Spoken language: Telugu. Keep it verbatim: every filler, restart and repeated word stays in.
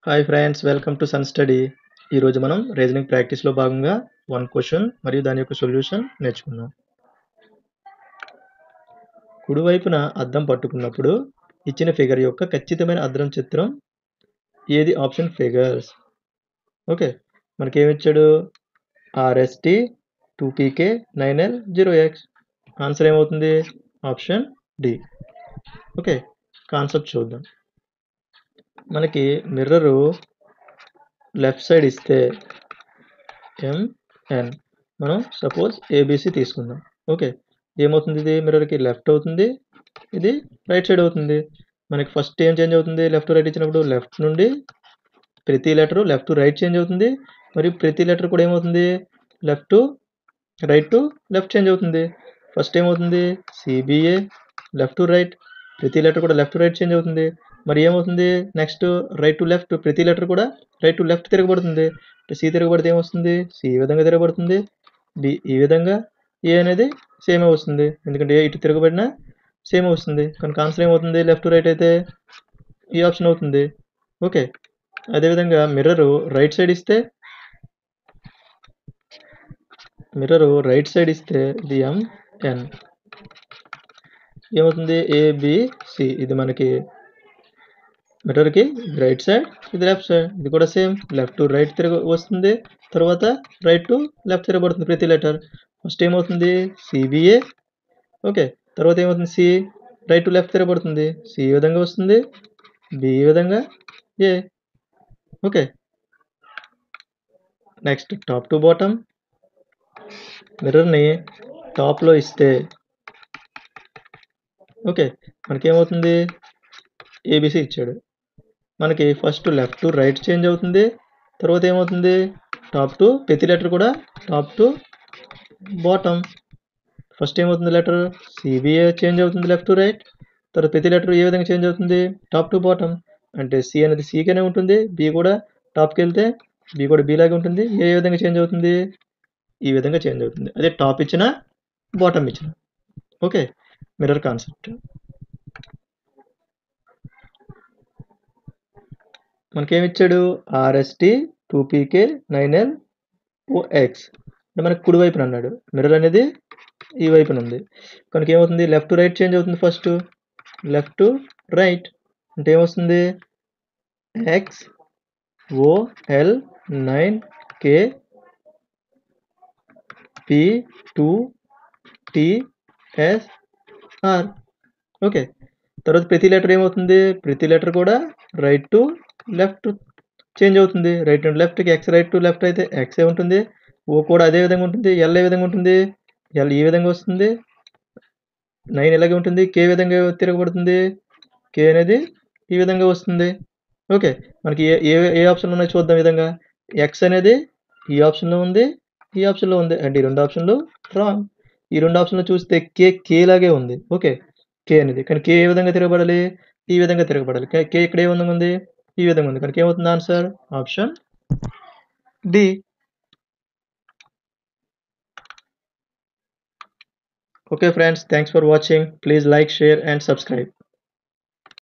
Hi friends, welcome to Sun Study. ఈరోజు మనం రీజనింగ్ ప్రాక్టీస్లో భాగంగా వన్ క్వశ్చన్ మరియు దాని యొక్క సొల్యూషన్ నేర్చుకుందాం. కుడివైపున అద్దం పట్టుకున్నప్పుడు ఇచ్చిన ఫిగర్ యొక్క ఖచ్చితమైన అద్దం చిత్రం ఏది? Option figures. ఓకే, మనకేమిచ్చాడు? RST two PK nine L zero X. Answer ఏమవుతుంది? Option D. ఓకే, కాన్సెప్ట్ చూద్దాం. మనకి మిర్రరు లెఫ్ట్ సైడ్ ఇస్తే ఎంఎన్, మనం సపోజ్ ఏబిసి తీసుకుందాం. ఓకే, ఏమవుతుంది? ఇది మిర్రర్కి లెఫ్ట్ అవుతుంది, ఇది రైట్ సైడ్ అవుతుంది. మనకి ఫస్ట్ ఏం చేంజ్ అవుతుంది? లెఫ్ట్ రైట్ ఇచ్చినప్పుడు లెఫ్ట్ నుండి ప్రతి letter left to right change అవుతుంది, మరియు ప్రతి లెటర్ కూడా ఏమవుతుంది? Left to right to left change అవుతుంది. ఫస్ట్ ఏమవుతుంది? సిబిఏ లెఫ్ట్ టు రైట్, ప్రతి లెటర్ కూడా లెఫ్ట్ టు రైట్ చేంజ్ అవుతుంది. మరి ఏమవుతుంది? నెక్స్ట్ రైట్ టు లెఫ్ట్, ప్రతి లెటర్ కూడా రైట్ టు లెఫ్ట్ తిరగబడుతుంది. సి తిరగబడితే ఏమొస్తుంది? సి ఈ విధంగా తిరగబడుతుంది, బి ఈ విధంగా, ఏ అనేది సేమ్ వస్తుంది, ఎందుకంటే ఏ ఇటు తిరగబడినా సేమ్ వస్తుంది. కనుక ఆన్సర్ ఏమవుతుంది? లెఫ్ట్ టు రైట్ అయితే ఈ ఆప్షన్ అవుతుంది. ఓకే, అదేవిధంగా మిర్రరు రైట్ సైడ్ ఇస్తే మిర్రరు రైట్ సైడ్ ఇస్తే ఇది ఎంఎన్ ఏమవుతుంది? ఏబిసి. ఇది మనకి మిర్రర్కి రైట్ సైడ్, ఇది లెఫ్ట్ సైడ్, ఇది కూడా సేమ్ లెఫ్ట్ టు రైట్ తిరగ వస్తుంది, తర్వాత రైట్ టు లెఫ్ట్ తిరగబడుతుంది ప్రతి లెటర్. ఫస్ట్ ఏమవుతుంది? సిబిఏ. ఓకే, తర్వాత ఏమవుతుంది? సి రైట్ టు లెఫ్ట్ తిరగబడుతుంది, సి ఈ విధంగా వస్తుంది, బి ఈ విధంగా, A. Okay, next top to bottom. మిర్రర్ని టాప్లో ఇస్తే ఓకే, మనకేమవుతుంది? ఏబిసి ఇచ్చాడు, మనకి first left to right change అవుతుంది, తర్వాత ఏమవుతుంది? టాప్ టు ప్రతి లెటర్ కూడా టాప్ టు బాటమ్. ఫస్ట్ ఏమవుతుంది? లెటర్ సిబిఏ చేంజ్ అవుతుంది లెఫ్ట్ టు రైట్, తర్వాత ప్రతి లెటర్ ఏ విధంగా చేంజ్ అవుతుంది? Top to bottom. అంటే సి అనేది సిగానే ఉంటుంది, బి కూడా టాప్కి వెళ్తే బి కూడా బి లాగే ఉంటుంది, ఏ విధంగా చేంజ్ అవుతుంది? ఈ విధంగా చేంజ్ అవుతుంది. అదే టాప్ ఇచ్చిన బాటమ్ ఇచ్చిన. Okay, mirror concept. మనకేమిచ్చాడు? RST two PK nine L OX. అంటే మనకు కుడి వైపున అన్నాడు, మిర్రర్ అనేది ఈ వైపున ఉంది, కనుక ఏమవుతుంది? లెఫ్ట్ టు రైట్ చేంజ్ అవుతుంది. ఫస్ట్ లెఫ్ట్ టు రైట్ అంటే ఏమొస్తుంది? X OL nine K P two TSR. Okay, తర్వాత ప్రతి లెటర్ ఏమవుతుంది? ప్రతి లెటర్ కూడా రైట్ టు లెఫ్ట్ చేంజ్ అవుతుంది. రైట్ నుండి లెఫ్ట్కి ఎక్స్ రైట్ టు లెఫ్ట్ అయితే ఎక్సే ఉంటుంది, ఓ కూడా అదే విధంగా ఉంటుంది, ఎల్ ఏ విధంగా ఉంటుంది? ఎల్ ఈ విధంగా వస్తుంది, నైన్ ఇలాగే ఉంటుంది, కే విధంగా తిరగబడుతుంది, కే అనేది ఈ విధంగా వస్తుంది. ఓకే, మనకి ఏ ఏ ఏ ఆప్షన్లు ఉన్నాయి చూద్దాం. విధంగా ఎక్స్ అనేది ఈ ఆప్షన్లో ఉంది, ఈ ఆప్షన్లో ఉంది, అంటే ఈ రెండు ఆప్షన్లు రాంగ్. ఈ రెండు ఆప్షన్లు చూస్తే కే కే లాగే ఉంది. ఓకే, కే అనేది, కానీ కే ఏ విధంగా తిరగబడాలి? ఈ విధంగా తిరగబడాలి. కే ఇక్కడ ఏ విధంగా ఉంది? ఈ విధంగా ఉంది, కనుక ఏమవుతుంది? Answer option D. Okay friends, thanks for watching. Please like, share and subscribe.